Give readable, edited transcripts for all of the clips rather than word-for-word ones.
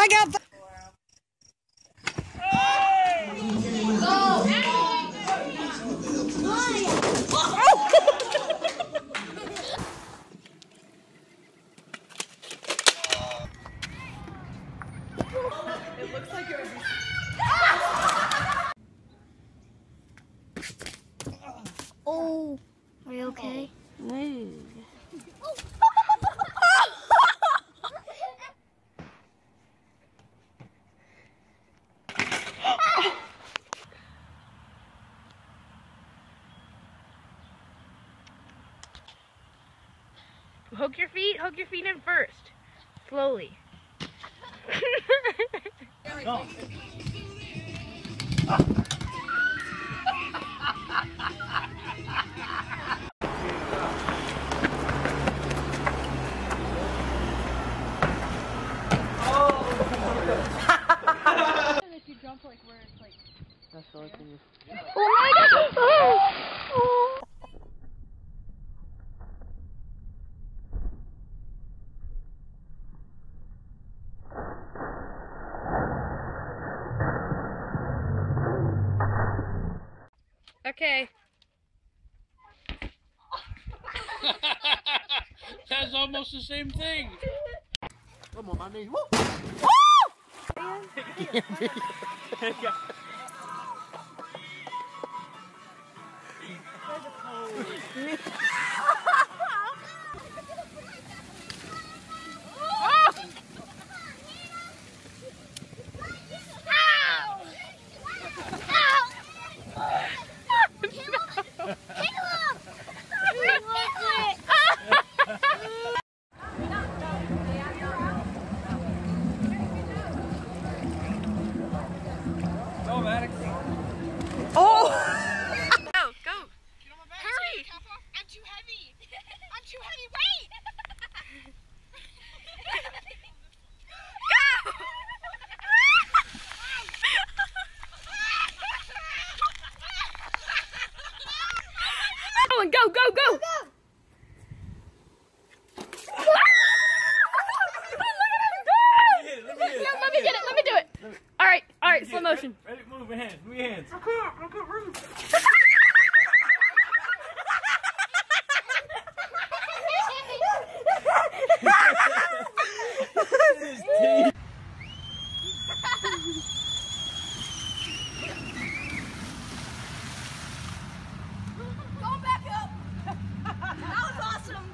I got the. It looks like it would be. Oh, are you okay? No. Hook your feet in first. Slowly. No. If you jump like where it's like. That's the only thing. Oh my god! Oh! Oh. Okay. That's almost the same thing. Come on, my knees. Woo! Oh! Go, go. Hurry. I'm too heavy. I'm too heavy. Wait. Go and go, go, go. Let me get it. Let me do it. All right, slow motion. Ready? Move your hands. Move your hands. Going back up. That was awesome.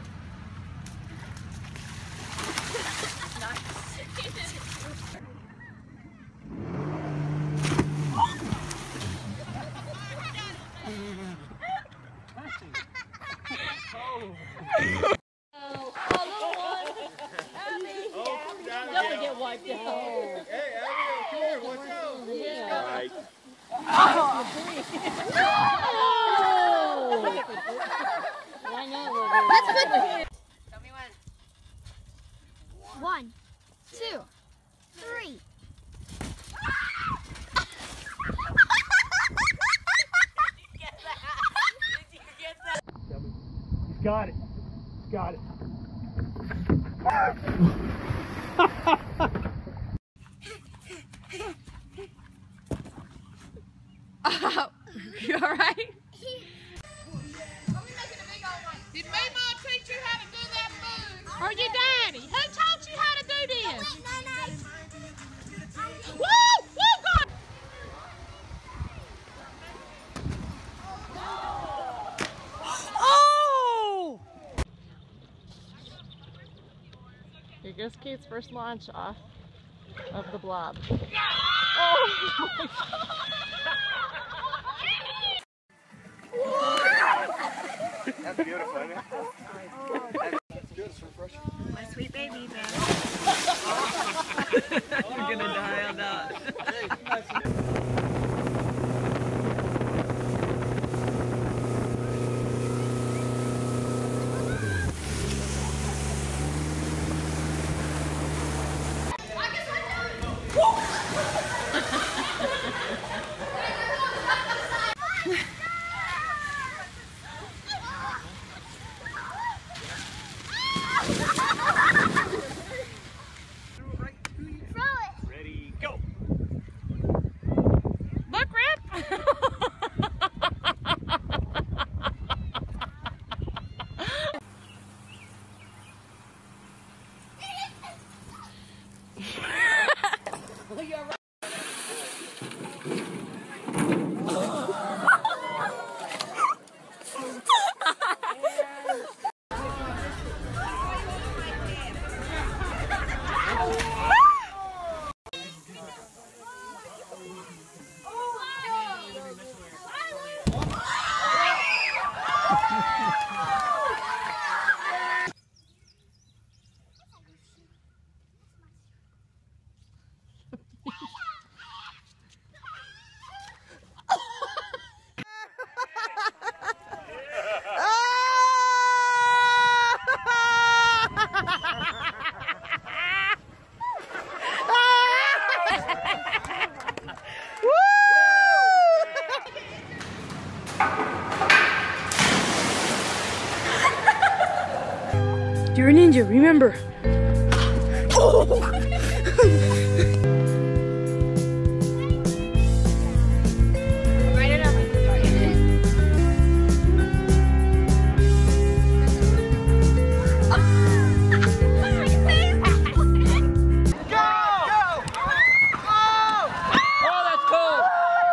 Definitely get wiped out. Hey, Abigail, come here. Watch out. Yeah. Right. I know. Let's put. Tell me when. 1, 2, 3. He's got it. He's got it. Oh, you all right? Did Mama teach you how to do that move? Or your daddy? Who taught you how to do this? Woo! Woo! God! Oh! Here goes Kate's first launch off of the blob. That's beautiful, isn't it? That's good. It's refreshing. My sweet baby, You're gonna die on that. You're a ninja, remember. Write it up. Oh, that's cold.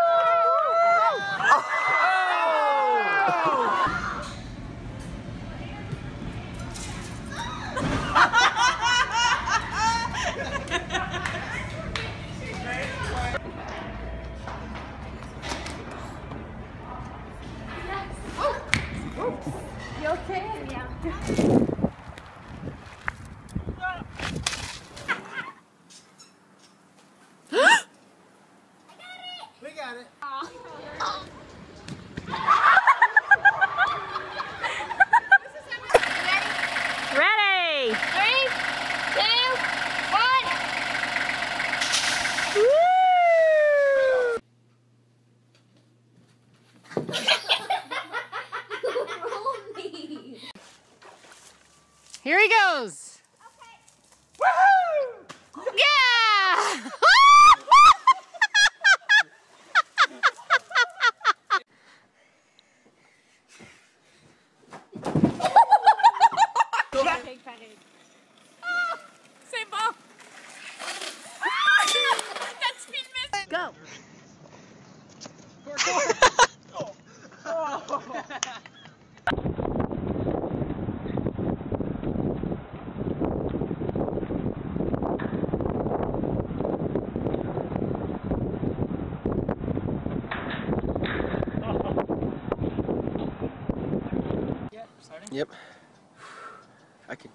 You okay? Yeah. We got it. Ready! 3, 2, 1. Here he goes. Yeah! Same ball. That's speed miss. Go. Yep. I can.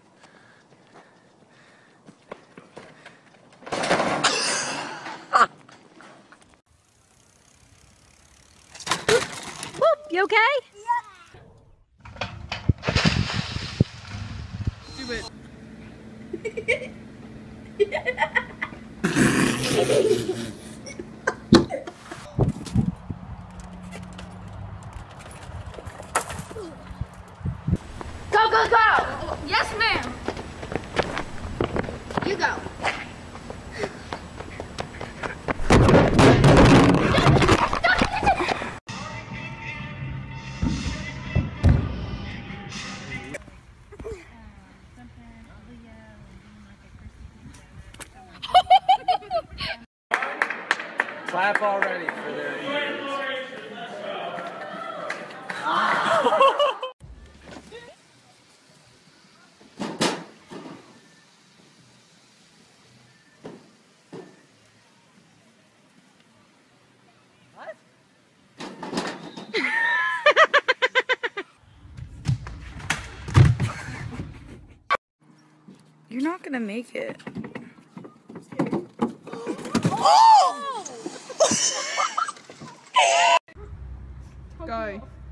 You okay? Go, go, go! Yes, ma'am. You go. Clap already for their. You're not gonna make it. Go.